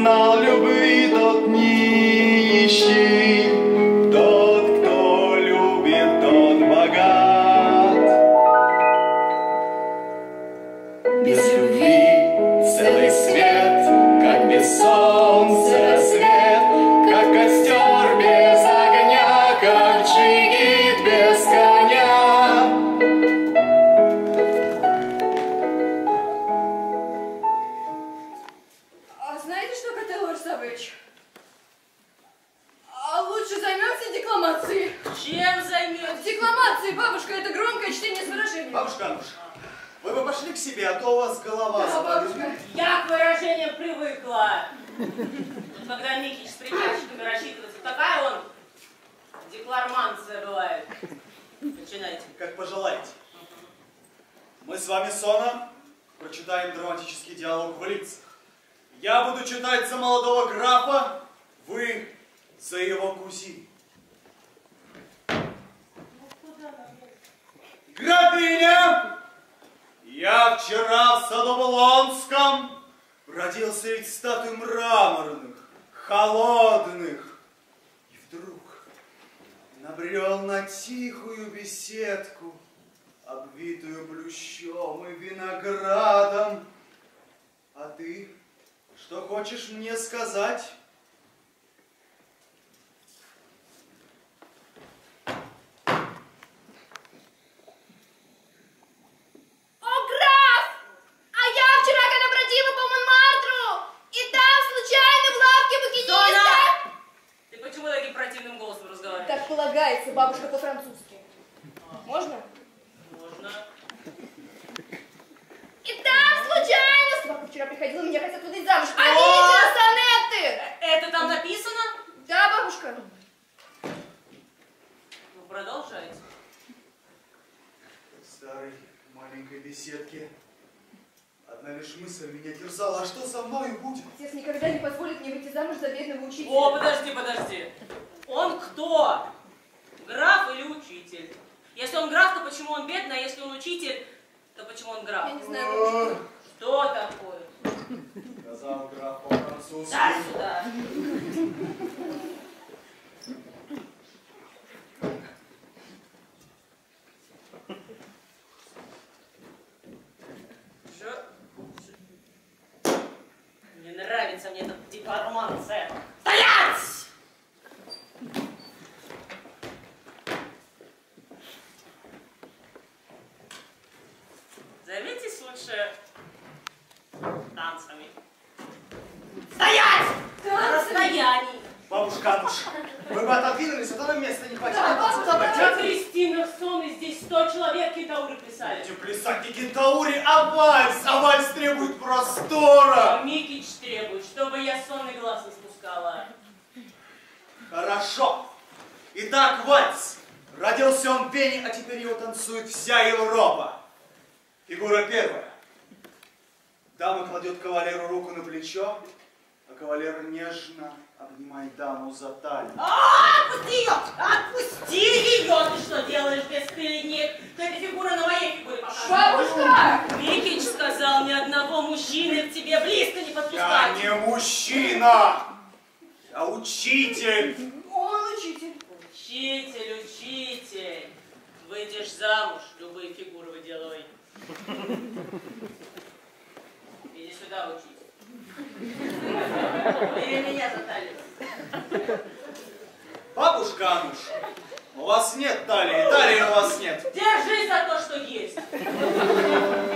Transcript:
познал любви, тот нищий, тот, кто любит, тот богат. Без любви целый свет, как без солнца рассвет, как костер без огня, как джигит без коня. Знаете что, Котел Арсавович? Лучше займемся декламацией. Чем займемся? Декламацией, бабушка, это громкое чтение с выражением. Бабушка Ануша, вы бы пошли к себе, а то у вас голова Да, заболит. бабушка. Я к выражениям привыкла. Когда Микич с приказчиками рассчитывается, такая он декларманция бывает. Начинайте. Как пожелаете. Мы с вами, Сона, прочитаем драматический диалог в лицах. Я буду читать за молодого графа, вы за его кузину. Графиня, я вчера в саду Болонском бродил среди статуй мраморных, холодных, и вдруг набрел на тихую беседку, обвитую плющом и виноградом. А ты что хочешь мне сказать? Бабушка по-французски. Можно? Можно. И там случайно собака вчера приходила, меня хотят выдать замуж. А видите сонеты? Это там написано? Да, бабушка. Ну, продолжайте. В старой маленькой беседке одна лишь мысль меня терзала. А что со мною будет? Отец никогда не позволит мне выйти замуж за бедного учителя. О, подожди. Он кто? Граф или учитель? Если он граф, то почему он бедный, а если он учитель, то почему он граф? Я не знаю, бабушка. Что такое? Сказал граф по-французски. Да, сюда. Не нравится мне этот деклармация. Стоять! Займитесь лучше танцами. Стоять! На расстоянии. Бабушка Ануша, вы бы отодвинулись, а то на место не хватит. На Кристинах сон, и здесь 100 человек кентауры плясали. Эти плясать не кентаури, а вальс. А вальс требует простора. А Микич требует, чтобы я сонный глаз не спускала. Хорошо. Итак, вальс. Родился он в Вене, а теперь его танцует вся Европа. Фигура первая. Дама кладет кавалеру руку на плечо, а кавалер нежно обнимает даму за талию. Отпусти ее! Отпусти ее! Ты что делаешь, бесстыдник? Эта фигура на моей фигуре показана. Бабушка! Микич сказал, ни одного мужчины к тебе близко не Я подпускать. не мужчина, я учитель. Он учитель. Учитель. Выйдешь замуж, любые фигуры выделывай. Иди сюда, учитель. Или меня за талию. Бабушка Ануша, у вас нет талии, талии у вас нет. Держись за то, что есть.